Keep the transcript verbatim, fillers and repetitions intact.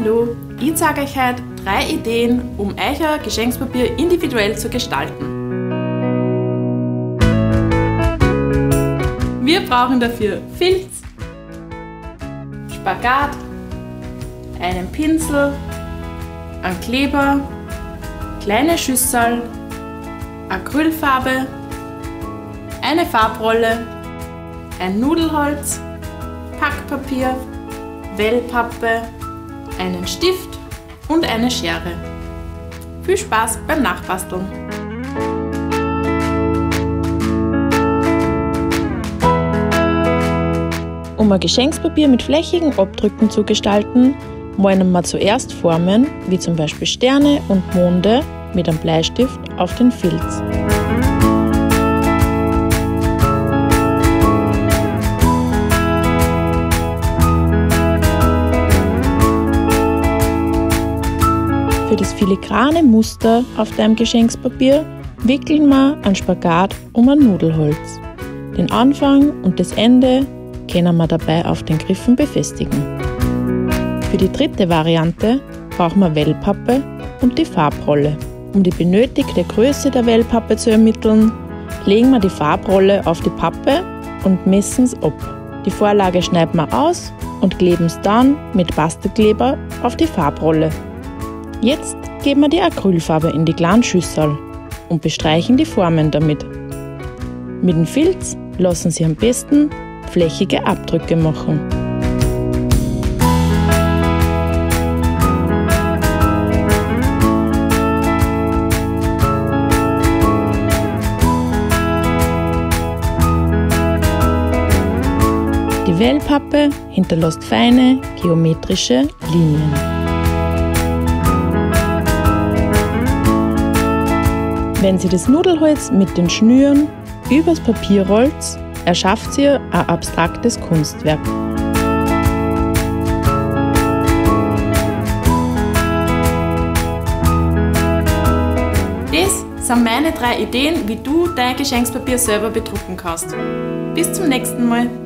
Hallo, ich zeige euch heute drei Ideen, um euer Geschenkspapier individuell zu gestalten. Wir brauchen dafür Filz, Spagat, einen Pinsel, einen Kleber, kleine Schüssel, Acrylfarbe, eine Farbrolle, ein Nudelholz, Packpapier, Wellpappe, einen Stift und eine Schere. Viel Spaß beim Nachbasteln! Um ein Geschenkspapier mit flächigen Abdrücken zu gestalten, malen wir zuerst Formen wie zum Beispiel Sterne und Monde mit einem Bleistift auf den Filz. Für das filigrane Muster auf deinem Geschenkspapier wickeln wir einen Spagat um ein Nudelholz. Den Anfang und das Ende können wir dabei auf den Griffen befestigen. Für die dritte Variante brauchen wir Wellpappe und die Farbrolle. Um die benötigte Größe der Wellpappe zu ermitteln, legen wir die Farbrolle auf die Pappe und messen es ab. Die Vorlage schneiden wir aus und kleben es dann mit Bastelkleber auf die Farbrolle. Jetzt geben wir die Acrylfarbe in die kleinen Schüssel und bestreichen die Formen damit. Mit dem Filz lassen Sie am besten flächige Abdrücke machen. Die Wellpappe hinterlässt feine geometrische Linien. Wenn Sie das Nudelholz mit den Schnüren übers Papier rollt, erschafft Sie ein abstraktes Kunstwerk. Das sind meine drei Ideen, wie du dein Geschenkspapier selber bedrucken kannst. Bis zum nächsten Mal!